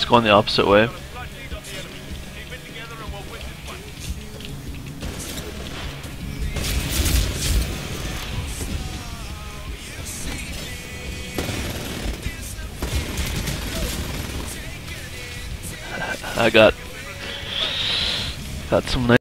It's going the opposite way. I got some nice